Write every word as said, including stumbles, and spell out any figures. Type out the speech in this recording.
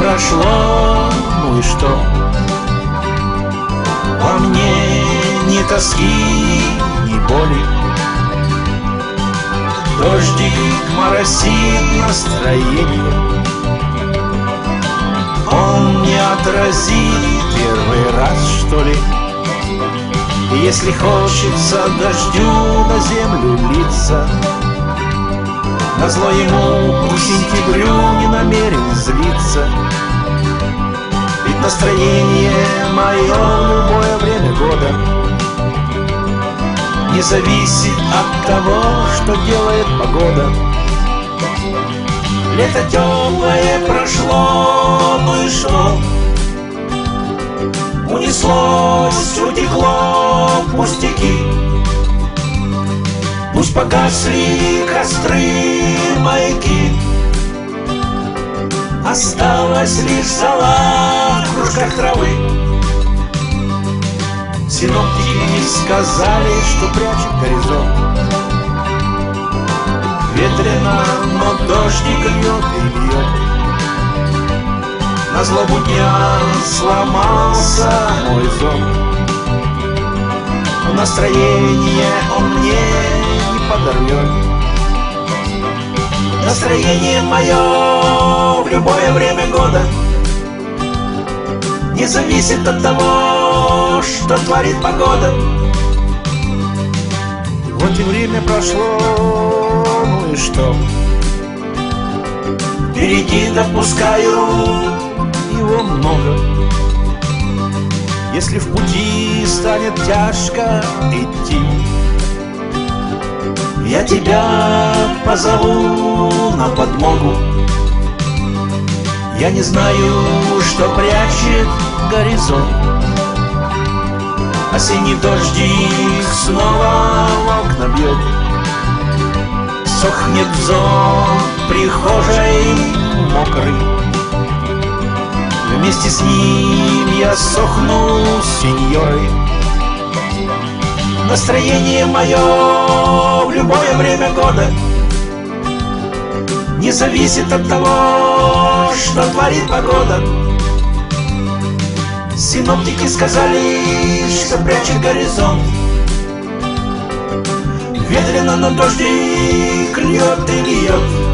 прошло, ну и что? Во мне ни тоски, ни боли. Дождик моросит настроение. Он не отразит первый раз, что ли? И если хочется дождю на землю литься, назло ему к сентябрю не намерен злиться. Ведь настроение мое в любое время года не зависит от того, что делает погода. Лето теплое прошло, ну и что? Унеслось, утекло пустяки. Пусть погасли костры, маяки. Осталась лишь зола в кружках травы. Синоптики сказали, что прячет горизонт. Ветрено, но дождик льет и льет. На злобу дня сломался мой зонт. Но настроение он мне не подорвет. Настроение мое в любое время года не зависит от того, что творит погода. Вот и время прошло, ну и что? Впереди допускаю его много. Если в пути станет тяжко идти, я тебя позову на подмогу. Я не знаю, что прячет горизонт. Осенний дождик снова в окна бьет. Сохнет зонт прихожей мокрый. Вместе с ним я сохну сеньорой. Настроение мое в любое время года не зависит от того, что творит погода. Синоптики сказали, что прячет горизонт. Ветрено, но дождик льет и льет.